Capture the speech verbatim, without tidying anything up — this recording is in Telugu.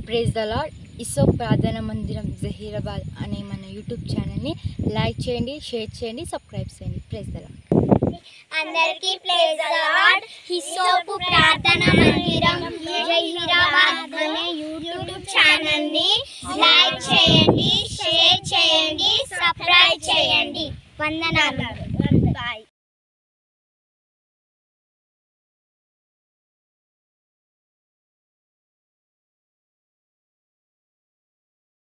Praise the Lord. HYSSOP ప్రార్థనా మందిరం జహీరాబాద్ అనే మన యూట్యూబ్ ఛానల్ని లైక్ చేయండి, షేర్ చేయండి, సబ్స్క్రైబ్ చేయండి. Praise the Lord. అందరికీ ప్రైజ్ ద లార్డ్. HYSSOP ప్రార్థనా మందిరం జహీరాబాద్ అనే యూట్యూబ్ ఛానల్ని లైక్ చేయండి, షేర్ చేయండి, సబ్స్క్రైబ్ చేయండి. వందనాలు.